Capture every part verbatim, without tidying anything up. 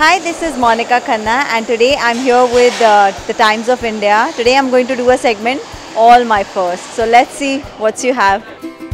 Hi, this is Monica Khanna and today I'm here with uh, the Times of India. Today I'm going to do a segment, All My First. So let's see what you have.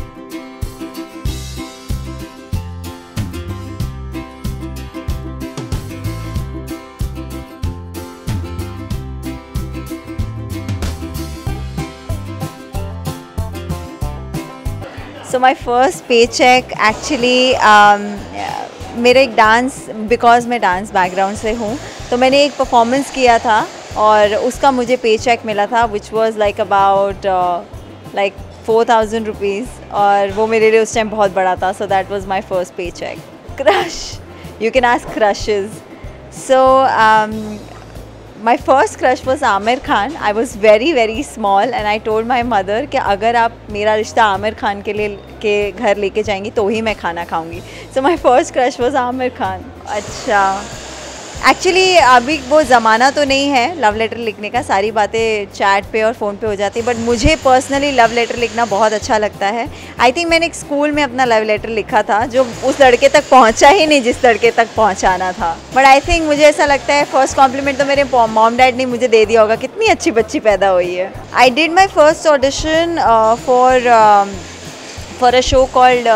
So my first paycheck actually um, मेरा एक dance because मैं dance background से हूँ तो मैंने एक performance किया था और उसका मुझे पे चेक मिला था which was like about like four thousand rupees और वो मेरे लिए उस टाइम बहुत बड़ा था. So that was my first pay cheque. Crush, you can ask crushes. So my first crush was Aamir Khan. I was very very small and I told my mother कि अगर आप मेरा रिश्ता आमिर खान के लिए के घर लेके जाएंगी तो ही मैं खाना खाऊंगी. So my first crush was Aamir Khan. अच्छा, एक्चुअली अभी वो ज़माना तो नहीं है लव लेटर लिखने का, सारी बातें चैट पे और फ़ोन पे हो जाती है, बट मुझे पर्सनली लव लेटर लिखना बहुत अच्छा लगता है. आई थिंक मैंने एक स्कूल में अपना लव लेटर लिखा था जो उस लड़के तक पहुंचा ही नहीं जिस लड़के तक पहुंचाना था. बट आई थिंक मुझे ऐसा लगता है फर्स्ट कॉम्प्लीमेंट तो मेरे मॉम डैड ने मुझे दे दिया होगा, कितनी अच्छी बच्ची पैदा हुई है. I did my first audition for for a show called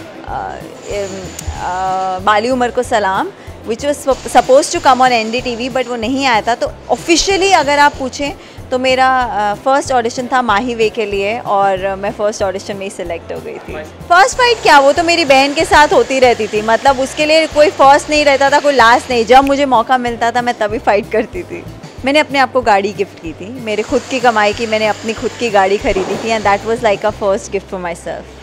Baali Umar Ko Salaam which was suppose to come on N D T V, but वो नहीं आया था. तो ऑफिशियली अगर आप पूछें तो मेरा फर्स्ट uh, ऑडिशन था माही वे के लिए और uh, मैं फ़र्स्ट ऑडिशन में ही सिलेक्ट हो गई थी. फर्स्ट फाइट क्या, वो तो मेरी बहन के साथ होती रहती थी. मतलब उसके लिए कोई फर्स्ट नहीं रहता था, कोई लास्ट नहीं. जब मुझे मौका मिलता था मैं तभी फाइट करती थी. मैंने अपने आप को गाड़ी गिफ्ट की थी, मेरे खुद की कमाई की मैंने अपनी खुद की गाड़ी खरीदी थी and that was like a first gift for my self.